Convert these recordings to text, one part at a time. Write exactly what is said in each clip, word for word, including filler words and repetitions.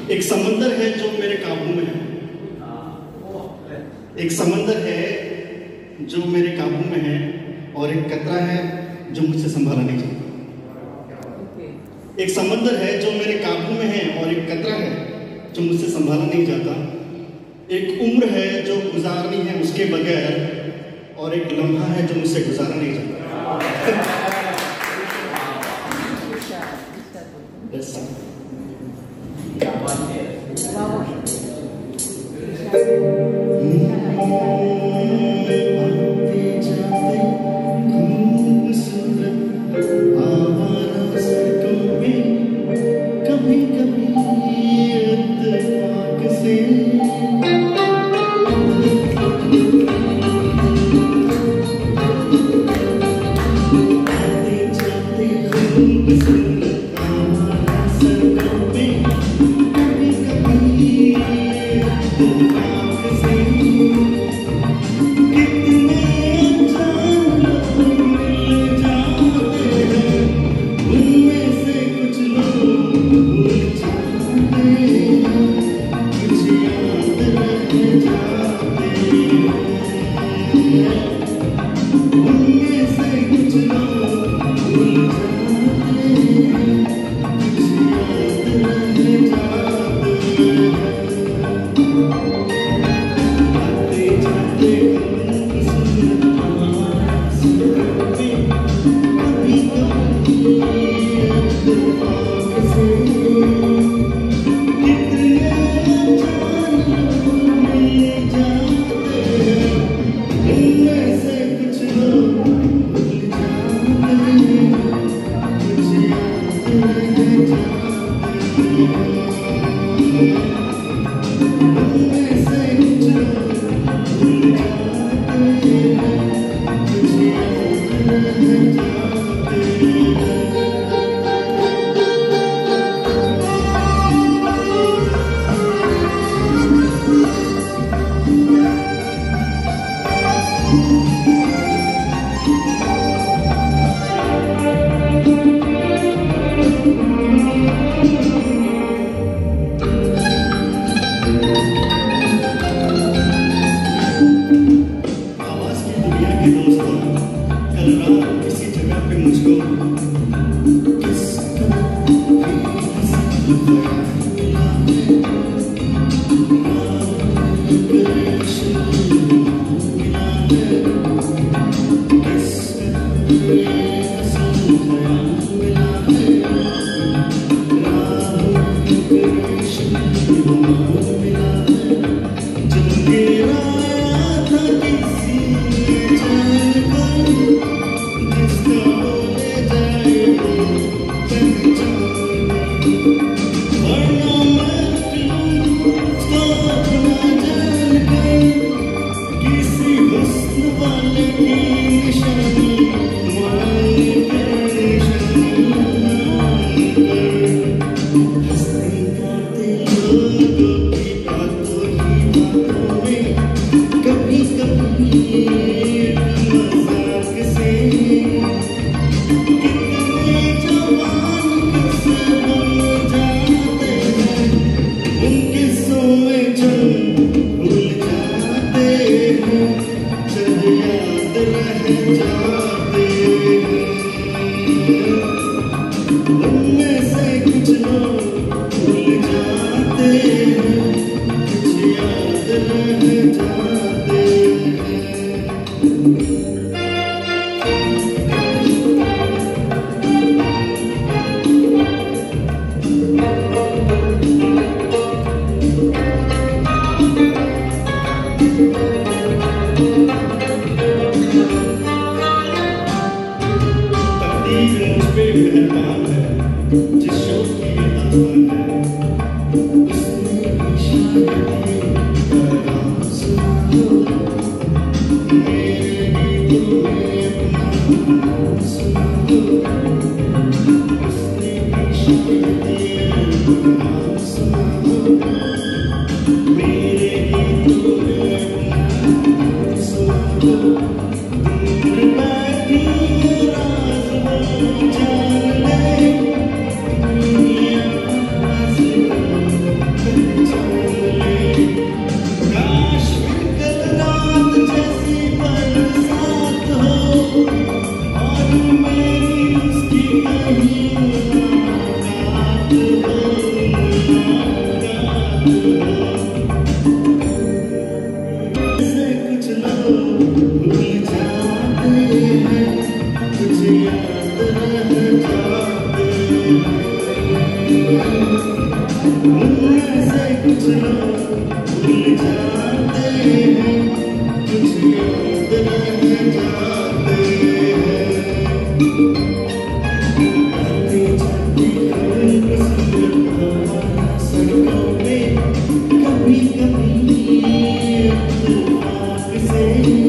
एक समंदर है जो मेरे काबू में है, एक समंदर है जो मेरे काबू में है, और एक कतरा है जो मुझसे संभाला नहीं जाता। एक समंदर है जो मेरे काबू में है, और एक कतरा है जो मुझसे संभाला नहीं जाता। एक उम्र है जो गुजारनी है उसके बगैर, और एक लम्हा है जो मुझसे गुजारा नहीं जाता। Good. लोग भूल जाते हैं, कुछ याद रह जाते हैं। आते जाते खूबसूरत हवा सड़कों पे, कभी कभी इत्तेफाक से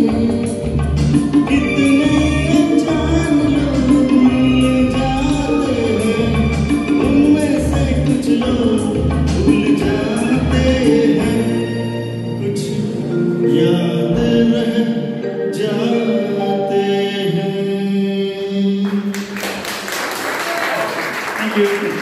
कितने अनजान लोग मिल जाते हैं, उनमें से कुछ लोग भूल जाते हैं, कुछ याद रह जाते हैं। Thank you.